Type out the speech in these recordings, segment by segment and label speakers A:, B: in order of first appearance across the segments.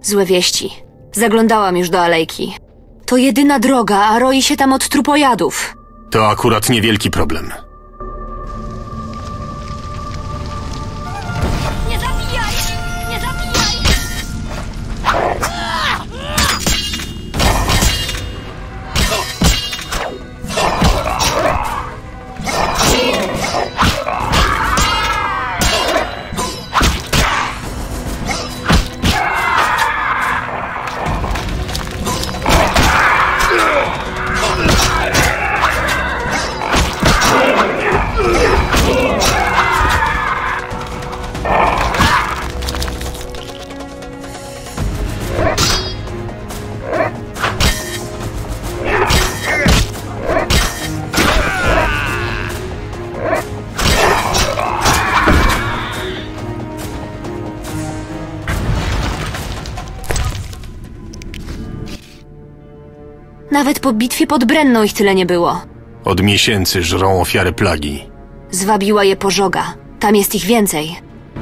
A: Złe wieści. Zaglądałam już do alejki. To jedyna droga, a roi się tam od trupojadów.
B: To akurat niewielki problem.
A: Nie zabijaj! Nie zabijaj! Nawet po bitwie pod Brenną ich tyle nie było.
B: Od miesięcy żrą ofiary plagi.
A: Zwabiła je pożoga. Tam jest ich więcej.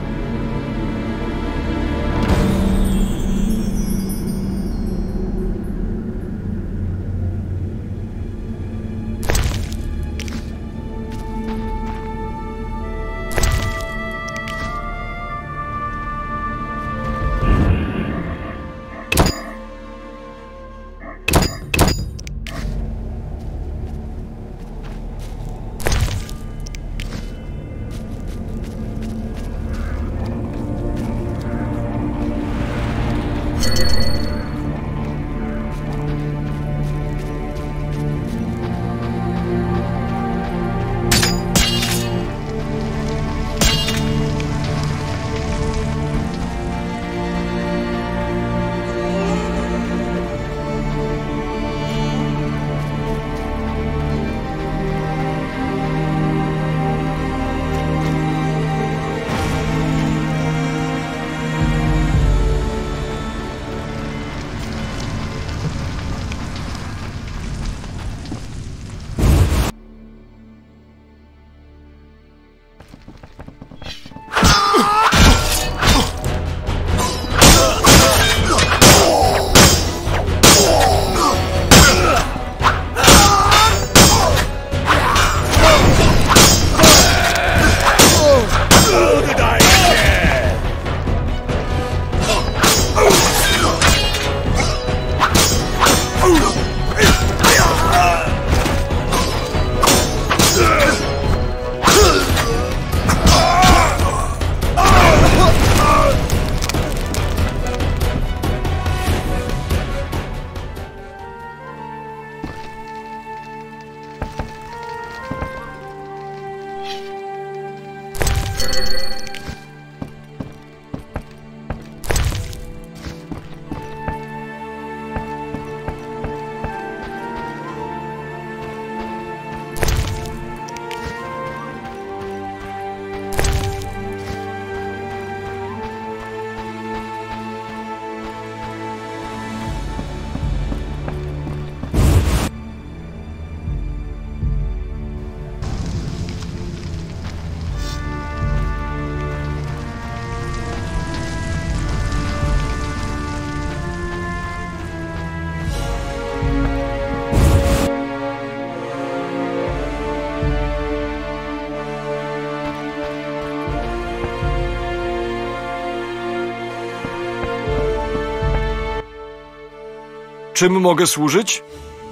C: Czym mogę służyć?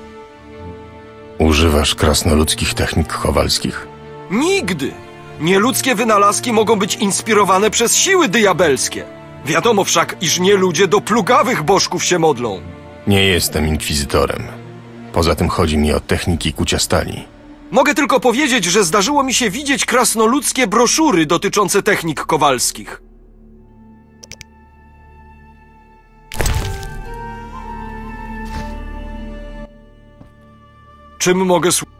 B: Używasz krasnoludzkich technik kowalskich?
C: Nigdy! Nieludzkie wynalazki mogą być inspirowane przez siły diabelskie. Wiadomo wszak, iż nie ludzie do plugawych bożków się modlą.
B: Nie jestem inkwizytorem. Poza tym chodzi mi o techniki kucia stali.
C: Mogę tylko powiedzieć, że zdarzyło mi się widzieć krasnoludzkie broszury dotyczące technik kowalskich. Czym mogę służyć?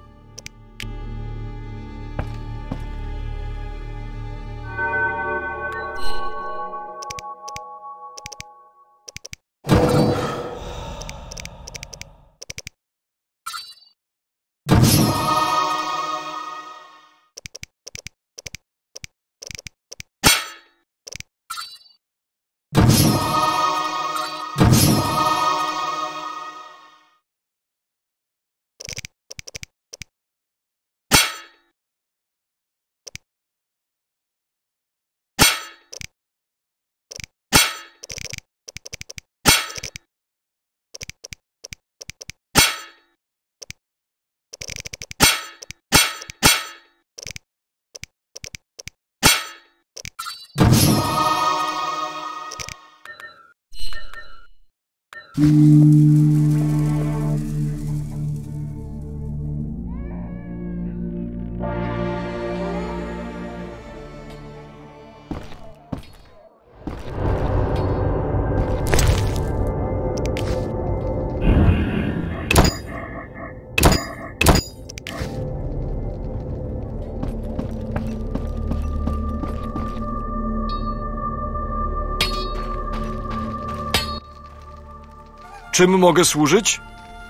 C: Czym mogę służyć?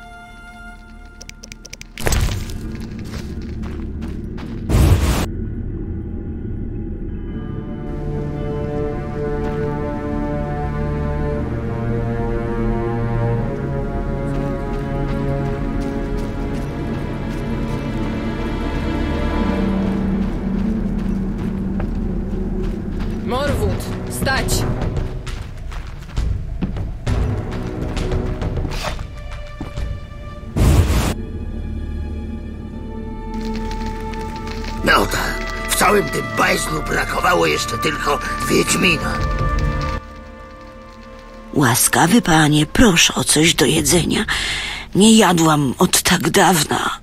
D: Morwood, stać!
E: No tak, w całym tym bajzlu brakowało jeszcze tylko Wiedźmina.
F: Łaskawy panie, proszę o coś do jedzenia. Nie jadłam od tak dawna.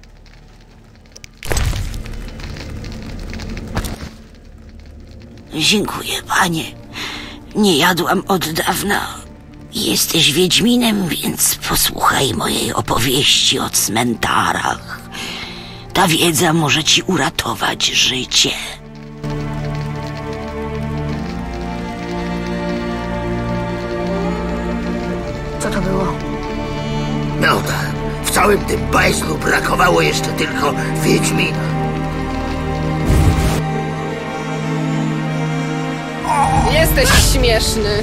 F: Dziękuję, panie. Nie jadłam od dawna. Jesteś Wiedźminem, więc posłuchaj mojej opowieści o cmentarach. Ta wiedza może ci uratować życie.
A: Co to było?
E: No tak, w całym tym bajzlu brakowało jeszcze tylko Wiedźmina.
D: Jesteś śmieszny.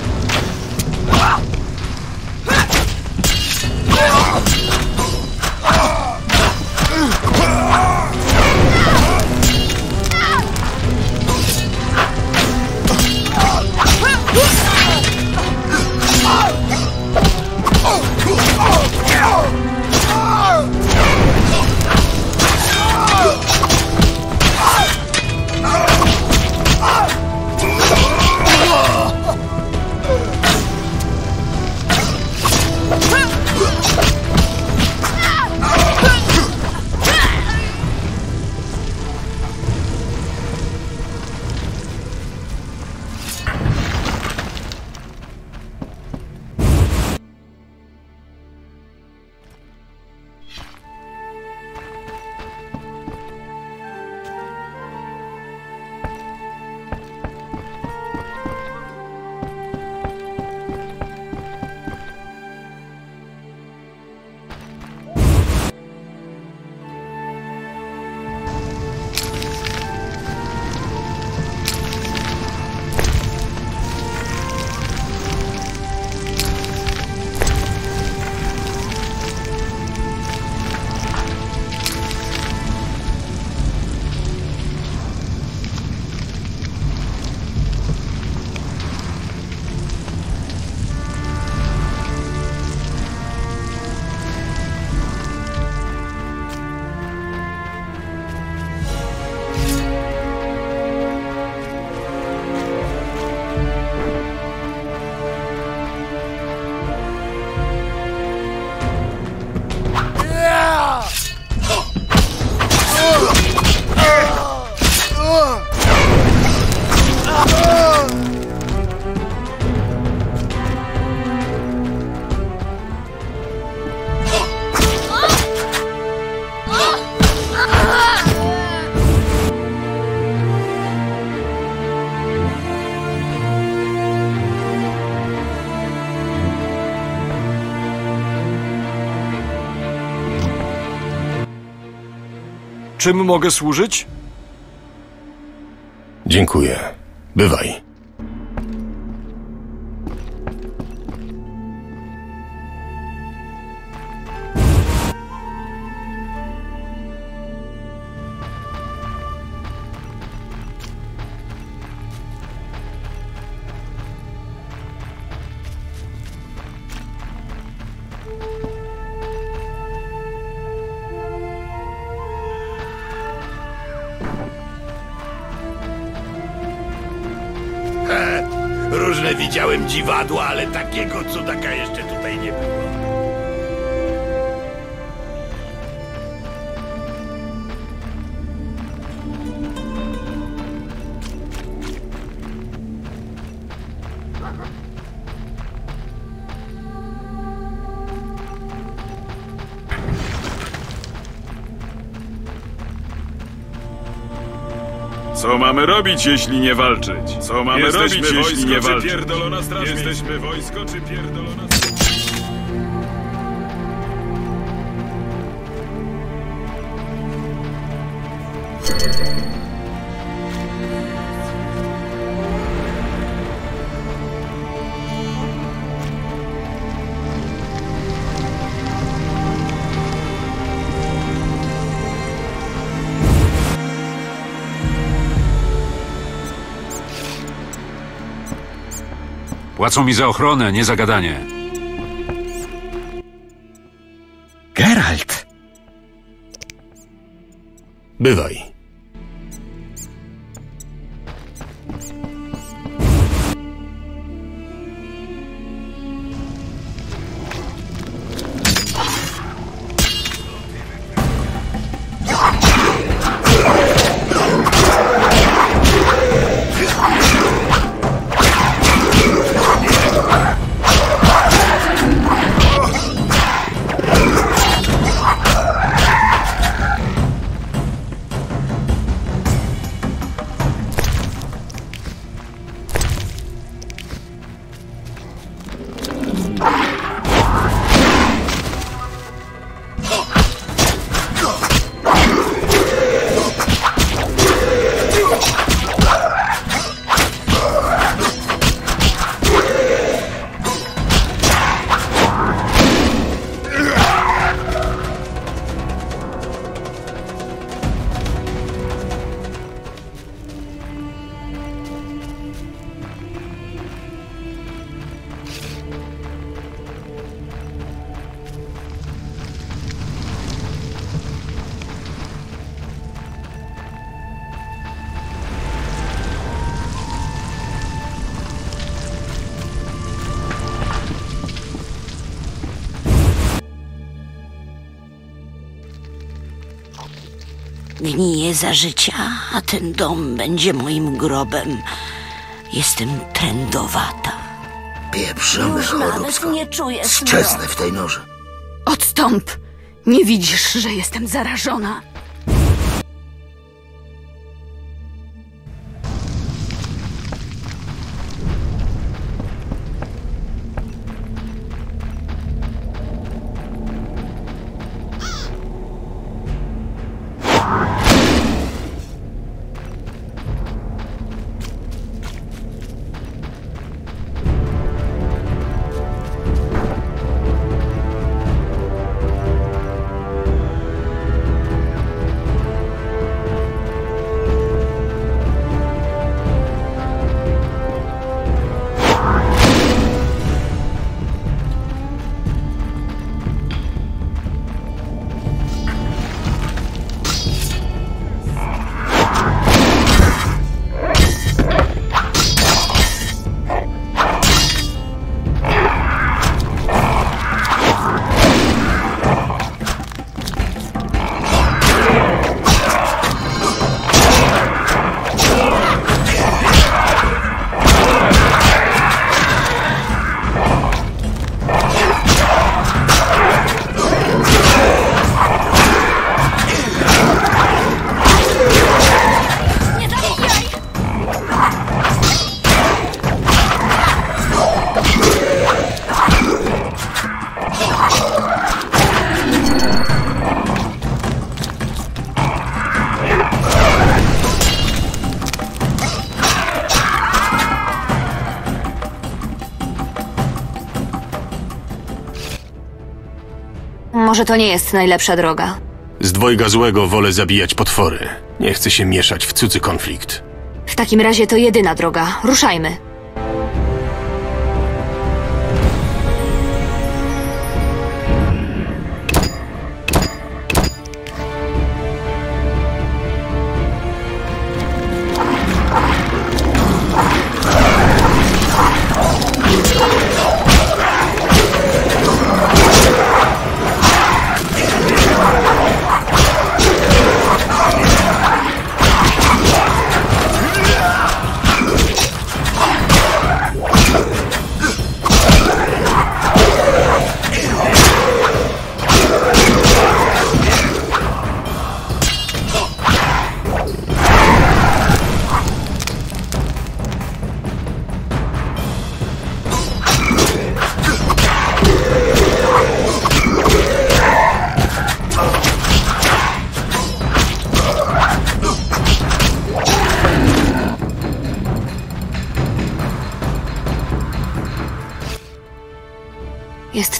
C: Czym mogę służyć?
B: Dziękuję. Bywaj.
E: Różne widziałem dziwadła, ale takiego cudaka jeszcze tutaj nie było.
G: Co mamy robić, jeśli nie walczyć? Co mamy robić, jeśli nie walczyć? Jesteśmy wojsko, czy pierdolona straż?
H: Płacą mi za ochronę, nie za gadanie.
E: Geralt!
B: Bywaj.
F: Gniję za życia, a ten dom będzie moim grobem. Jestem trędowata.
E: Pieprzone
F: Już nawet
E: choróbstwo.
F: nie czuję
E: Zczesnę w tej norze.
D: Odstąp! Nie widzisz, że jestem zarażona?
A: Może to nie jest najlepsza droga.
B: Z dwojga złego wolę zabijać potwory. Nie chcę się mieszać w cudzy konflikt.
A: W takim razie to jedyna droga. Ruszajmy.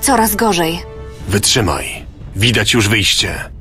A: coraz gorzej.
B: Wytrzymaj. Widać już wyjście.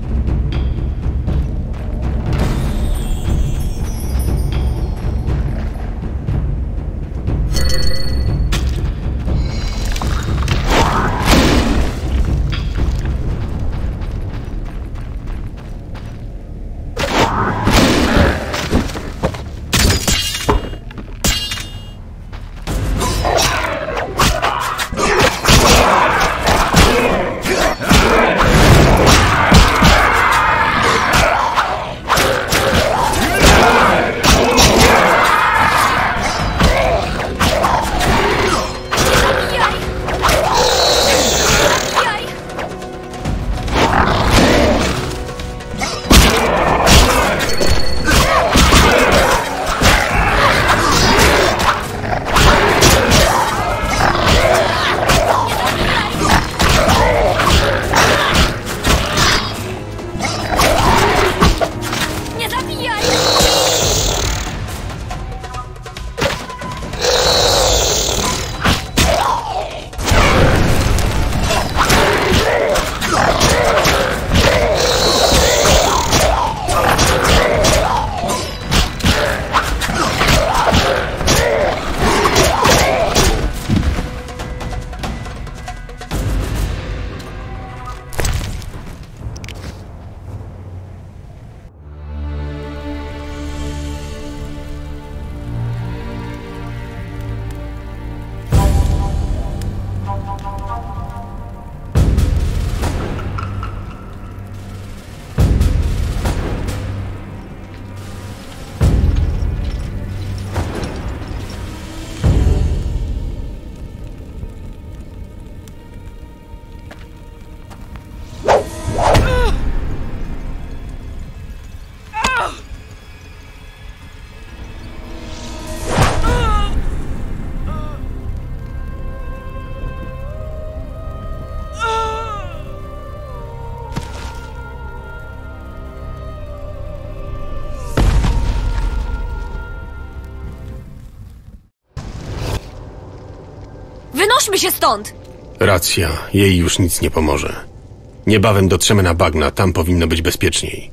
A: Wynośmy się stąd!
B: Racja, jej już nic nie pomoże. Niebawem dotrzemy na bagna, tam powinno być bezpieczniej.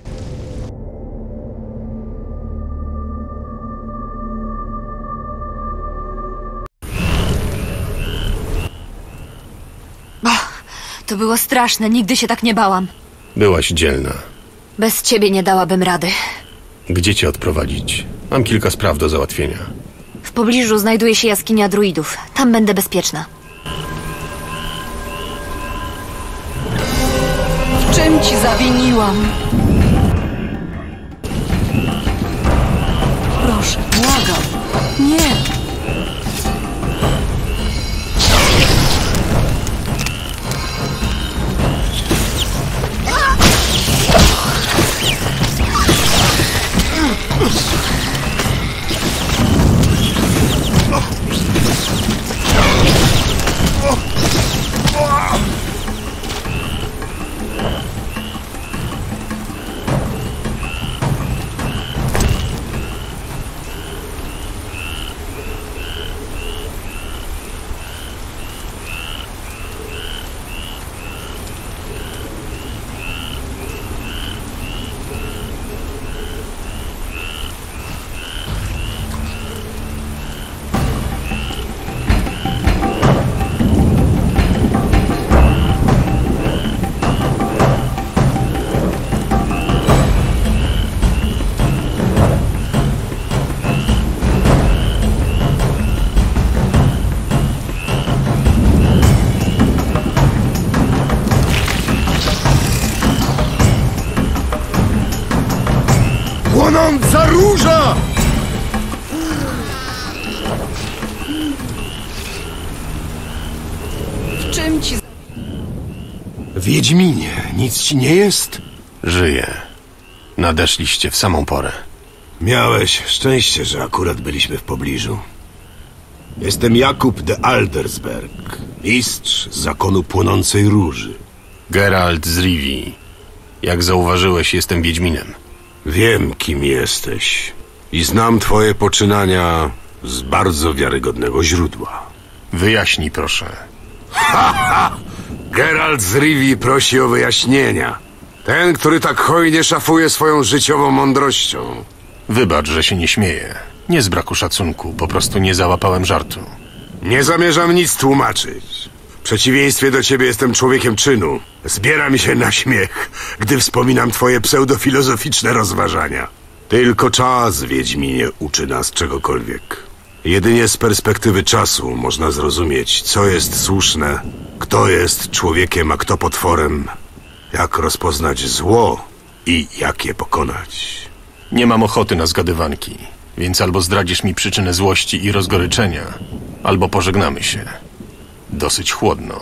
A: To było straszne, nigdy się tak nie bałam.
B: Byłaś dzielna.
A: Bez ciebie nie dałabym rady.
B: Gdzie cię odprowadzić? Mam kilka spraw do załatwienia.
A: W pobliżu znajduje się jaskinia druidów. Tam będę bezpieczna.
D: W czym ci zawiniłam? Proszę, błagam. Nie.
E: Płonąca róża!
D: W czym ci...
B: Wiedźminie, nic ci nie jest? Żyję. Nadeszliście w samą porę.
I: Miałeś szczęście, że akurat byliśmy w pobliżu. Jestem Jakub de Aldersberg, mistrz zakonu Płonącej Róży.
B: Geralt z Rivii. Jak zauważyłeś, jestem wiedźminem.
I: Wiem, kim jesteś i znam twoje poczynania z bardzo wiarygodnego źródła.
B: Wyjaśnij, proszę.
I: Geralt z Rivii prosi o wyjaśnienia. Ten, który tak hojnie szafuje swoją życiową mądrością.
B: Wybacz, że się nie śmieję. Nie z braku szacunku, po prostu nie załapałem żartu.
I: Nie zamierzam nic tłumaczyć. W przeciwieństwie do ciebie jestem człowiekiem czynu. Zbiera mi się na śmiech, gdy wspominam twoje pseudofilozoficzne rozważania. Tylko czas, Wiedźminie, uczy nas czegokolwiek. Jedynie z perspektywy czasu można zrozumieć, co jest słuszne, kto jest człowiekiem, a kto potworem, jak rozpoznać zło i jak je pokonać.
B: Nie mam ochoty na zgadywanki, więc albo zdradzisz mi przyczynę złości i rozgoryczenia, albo pożegnamy się. Dosyć chłodno.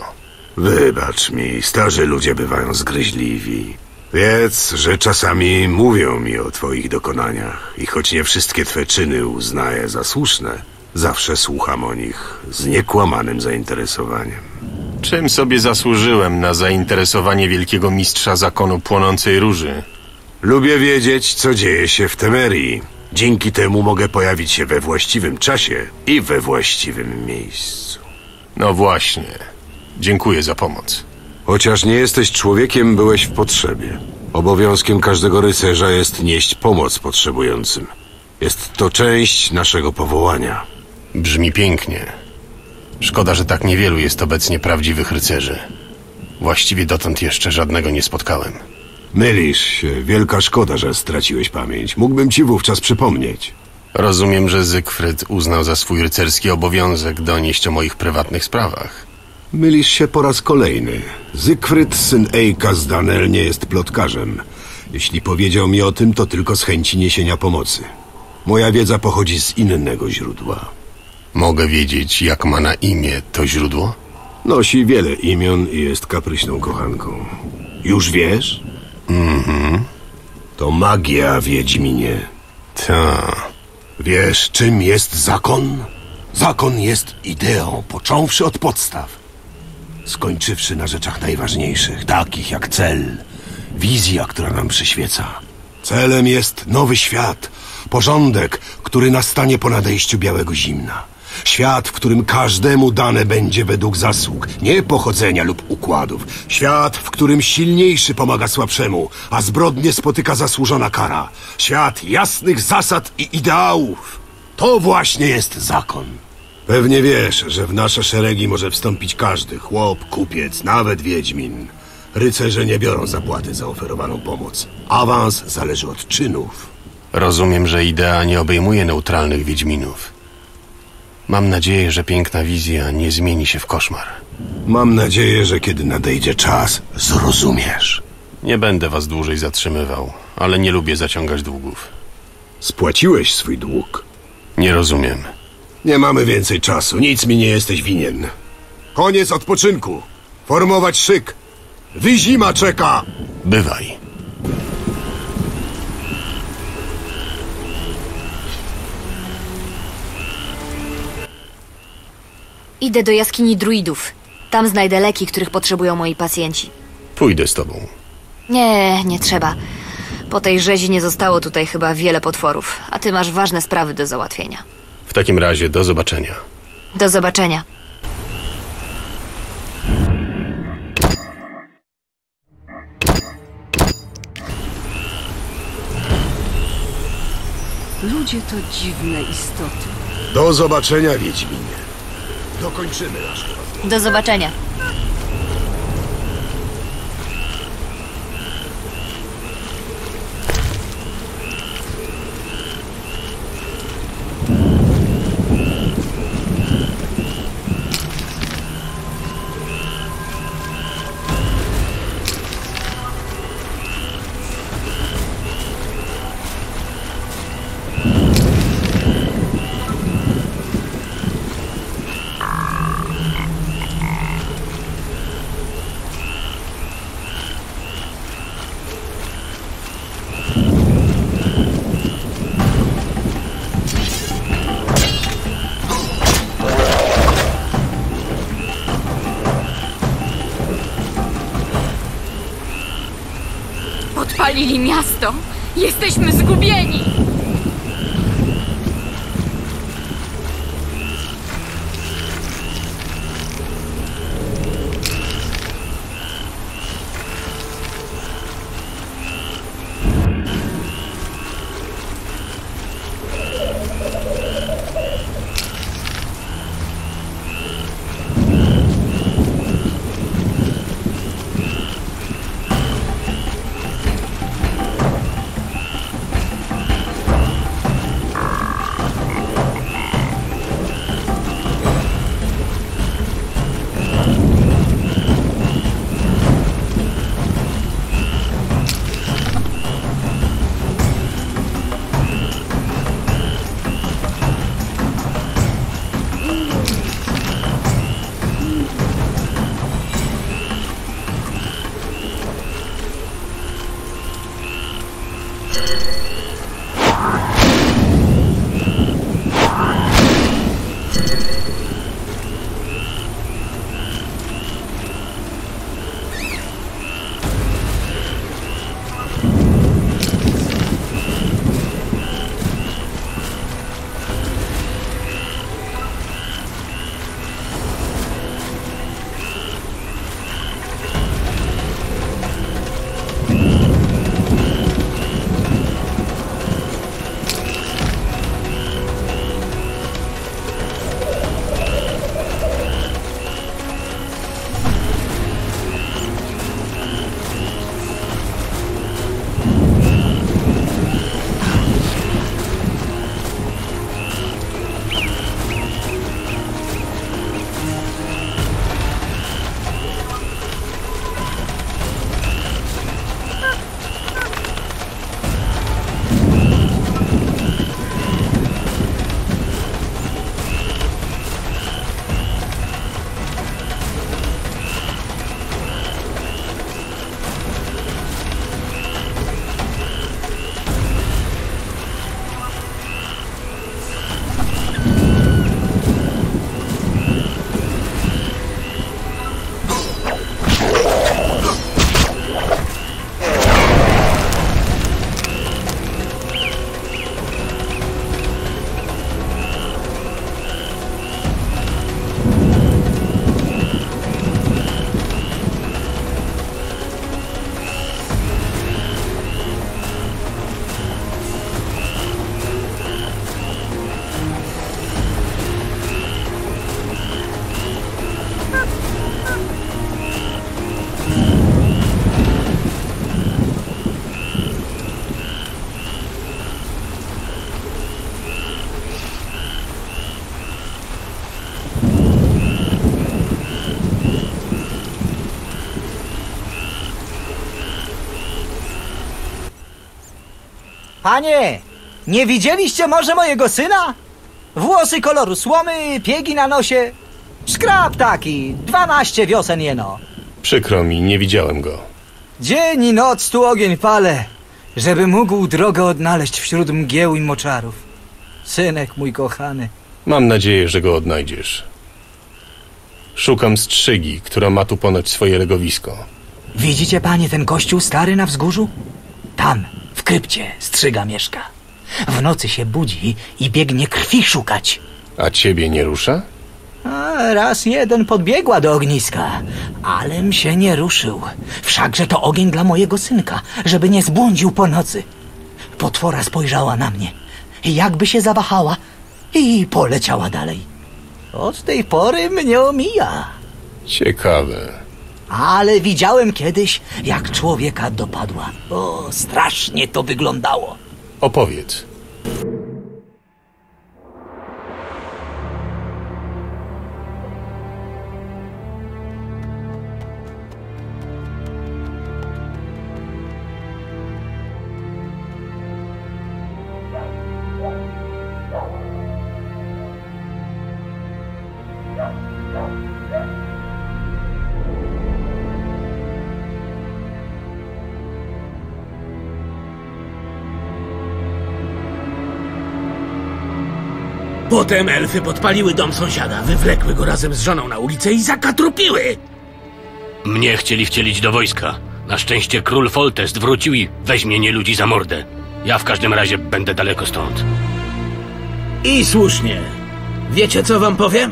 I: Wybacz mi, starzy ludzie bywają zgryźliwi. Wiedz, że czasami mówią mi o twoich dokonaniach i choć nie wszystkie twe czyny uznaję za słuszne, zawsze słucham o nich z niekłamanym zainteresowaniem.
B: Czym sobie zasłużyłem na zainteresowanie wielkiego mistrza zakonu płonącej róży?
I: Lubię wiedzieć, co dzieje się w Temerii. Dzięki temu mogę pojawić się we właściwym czasie i we właściwym miejscu.
B: No właśnie. Dziękuję za pomoc.
I: Chociaż nie jesteś człowiekiem, byłeś w potrzebie. Obowiązkiem każdego rycerza jest nieść pomoc potrzebującym. Jest to część naszego powołania.
B: Brzmi pięknie. Szkoda, że tak niewielu jest obecnie prawdziwych rycerzy. Właściwie dotąd jeszcze żadnego nie spotkałem.
I: Mylisz się. Wielka szkoda, że straciłeś pamięć. Mógłbym ci wówczas przypomnieć.
B: Rozumiem, że Zygfryd uznał za swój rycerski obowiązek donieść o moich prywatnych sprawach.
I: Mylisz się po raz kolejny. Zygfryd, syn Ejka z Danel, nie jest plotkarzem. Jeśli powiedział mi o tym, to tylko z chęci niesienia pomocy. Moja wiedza pochodzi z innego źródła.
B: Mogę wiedzieć, jak ma na imię to źródło?
I: Nosi wiele imion i jest kapryśną kochanką. Już wiesz? To magia, Wiedźminie.
B: Ta.
I: Wiesz, czym jest zakon? Zakon jest ideą, począwszy od podstaw. Skończywszy na rzeczach najważniejszych, takich jak cel, wizja, która nam przyświeca. Celem jest nowy świat, porządek, który nastanie po nadejściu białego zimna. Świat, w którym każdemu dane będzie według zasług, nie pochodzenia lub układów. Świat, w którym silniejszy pomaga słabszemu, a zbrodnie spotyka zasłużona kara. Świat jasnych zasad i ideałów. To właśnie jest zakon. Pewnie wiesz, że w nasze szeregi może wstąpić każdy, chłop, kupiec, nawet wiedźmin. Rycerze nie biorą zapłaty za oferowaną pomoc. Awans zależy od czynów.
B: Rozumiem, że idea nie obejmuje neutralnych wiedźminów. Mam nadzieję, że piękna wizja nie zmieni się w koszmar.
I: Mam nadzieję, że kiedy nadejdzie czas, zrozumiesz.
B: Nie będę was dłużej zatrzymywał, ale nie lubię zaciągać długów.
I: Spłaciłeś swój dług.
B: Nie rozumiem.
I: Nie mamy więcej czasu, nic mi nie jesteś winien. Koniec odpoczynku. Formować szyk. Wyzima czeka.
B: Bywaj.
A: Idę do jaskini druidów. Tam znajdę leki, których potrzebują moi pacjenci.
B: Pójdę z tobą.
A: Nie trzeba. Po tej rzezi nie zostało tutaj chyba wiele potworów, a ty masz ważne sprawy do załatwienia.
B: W takim razie do zobaczenia.
A: Do zobaczenia.
D: Ludzie to dziwne istoty.
I: Do zobaczenia, Wiedźminie. Dokończymy nasz rozmowę.
A: Do zobaczenia.
D: Podpalili miasto! Jesteśmy zgubieni!
J: Panie, nie widzieliście może mojego syna? Włosy koloru słomy, piegi na nosie. Szkrab taki, 12 wiosen jeno.
B: Przykro mi, nie widziałem go.
J: Dzień i noc tu ogień palę, żeby mógł drogę odnaleźć wśród mgieł i moczarów. Synek mój kochany.
B: Mam nadzieję, że go odnajdziesz. Szukam strzygi, która ma tu ponoć swoje legowisko.
J: Widzicie, panie, ten kościół stary na wzgórzu? Tam, w krypcie, strzyga mieszka. W nocy się budzi i biegnie krwi szukać.
B: A ciebie nie rusza?
J: A raz jeden podbiegła do ogniska, alem się nie ruszył. Wszakże to ogień dla mojego synka, żeby nie zbłądził po nocy. Potwora spojrzała na mnie, jakby się zawahała i poleciała dalej. Od tej pory mnie omija.
B: Ciekawe.
J: Ale widziałem kiedyś, jak człowieka dopadła. O, strasznie to wyglądało.
B: Opowiedz.
E: Potem elfy podpaliły dom sąsiada, wywlekły go razem z żoną na ulicę i zakatrupiły.
K: Mnie chcieli wcielić do wojska. Na szczęście król Foltest wrócił i weźmie nie ludzi za mordę. Ja w każdym razie będę daleko stąd.
E: I słusznie. Wiecie, co wam powiem?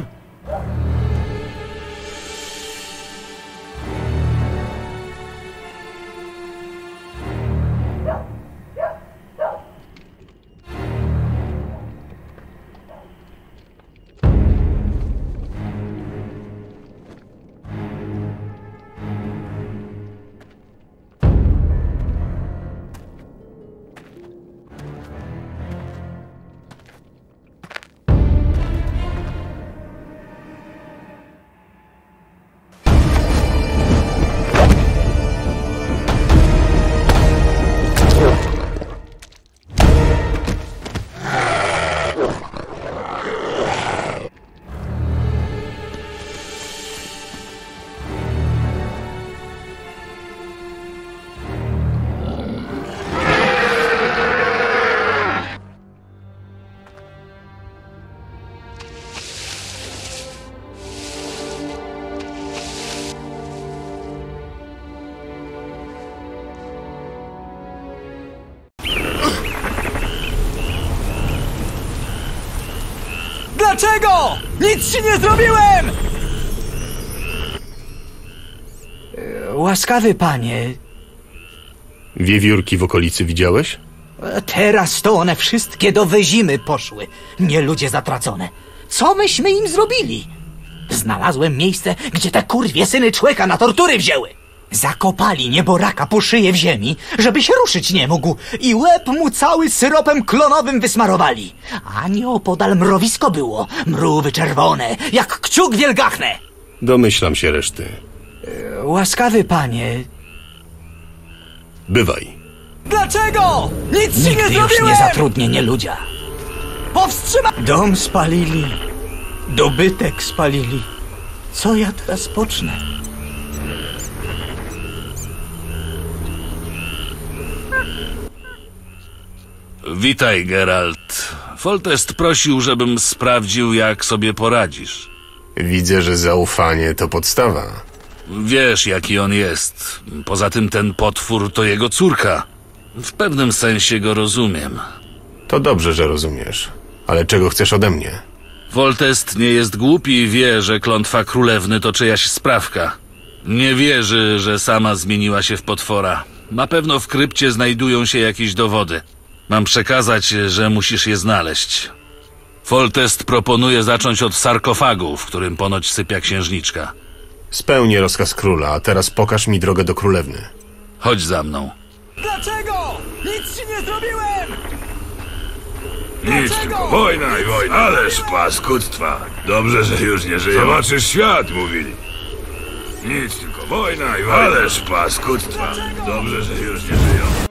J: Dlaczego? Nic ci nie zrobiłem! Łaskawy panie...
B: Wiewiórki w okolicy widziałeś?
J: Teraz to one wszystkie do Wyzimy poszły. Nie ludzie zatracone. Co myśmy im zrobili? Znalazłem miejsce, gdzie te kurwie syny człeka na tortury wzięły. Zakopali nieboraka po szyję w ziemi, żeby się ruszyć nie mógł i łeb mu cały syropem klonowym wysmarowali. A nieopodal mrowisko było, mrówy czerwone, jak kciuk wielgachne.
B: Domyślam się reszty.
J: Łaskawy panie...
B: Bywaj.
J: Dlaczego? Nic ci nie zrobiłem! Już nie zatrudnię nieludzia. Powstrzymaj! Dom spalili. Dobytek spalili. Co ja teraz pocznę?
G: Witaj, Geralt. Foltest prosił, żebym sprawdził, jak sobie poradzisz.
B: Widzę, że zaufanie to podstawa.
G: Wiesz, jaki on jest. Poza tym ten potwór to jego córka. W pewnym sensie go rozumiem.
B: To dobrze, że rozumiesz. Ale czego chcesz ode mnie?
G: Foltest nie jest głupi i wie, że klątwa królewny to czyjaś sprawka. Nie wierzy, że sama zmieniła się w potwora. Na pewno w krypcie znajdują się jakieś dowody. Mam przekazać, że musisz je znaleźć. Foltest proponuje zacząć od sarkofagu, w którym ponoć sypia księżniczka.
B: Spełnię rozkaz króla, a teraz pokaż mi drogę do królewny.
G: Chodź za mną.
J: Dlaczego? Nic ci nie zrobiłem!
L: Nic, tylko wojna i wojna. Ależ paskudztwa. Dobrze, że już nie żyją. Zobaczysz świat, mówili. Nic, tylko wojna i wojna. Ależ paskudztwa. Dobrze, że już nie żyją.